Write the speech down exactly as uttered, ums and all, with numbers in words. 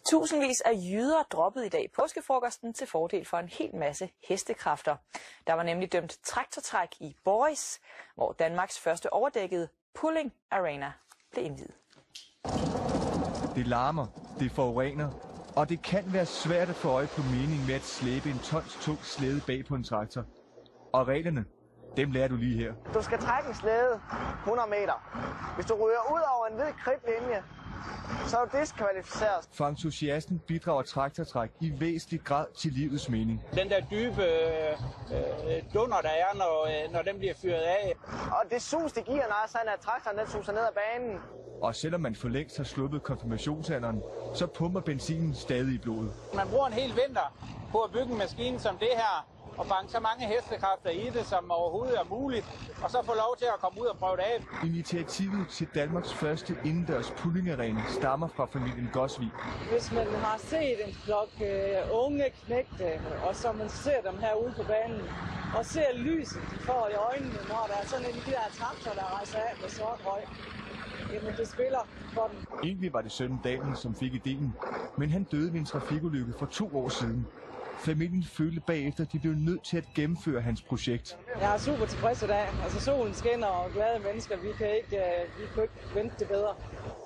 Tusindvis af jyder droppede i dag påskefrokosten til fordel for en hel masse hestekræfter. Der var nemlig dømt traktortræk i Boris, hvor Danmarks første overdækkede Pulling Arena blev indviet. Det larmer, det forurener, og det kan være svært at få øje på meningen med at slæbe en tons tung slæde bag på en traktor. Og reglerne, dem lærer du lige her. Du skal trække en slæde hundrede meter. Hvis du ryger ud over en hvid kridtlinje, så er du diskvalificeret. For entusiasten bidrager traktortræk i væsentlig grad til livets mening. Den der dybe øh, dunder, der er, når, når den bliver fyret af. Og det sus, det giver, når sådan at traktoren den suser ned ad banen. Og selvom man for længst har sluppet konfirmationsalderen, så pumper benzinen stadig i blodet. Man bruger en hel vinter på at bygge en maskine som det her, og banke så mange hestekræfter i det, som overhovedet er muligt, og så få lov til at komme ud og prøve det af. Initiativet til Danmarks første indendørs pullingarena stammer fra familien Gosvig. Hvis man har set en flok uh, unge knægte, og så man ser dem herude på banen, og ser lyset, de får i øjnene, når der er sådan en af de der traktor, der rejser af med sort røg, jamen det spiller for dem. Egentlig var det sønnen Daniel, som fik ideen, men han døde ved en trafikulykke for to år siden. Familien følte bagefter, at de blev nødt til at gennemføre hans projekt. Jeg er super tilfreds i dag. Altså solen skinner og glade mennesker, vi kan ikke, vi kan ikke vente det bedre.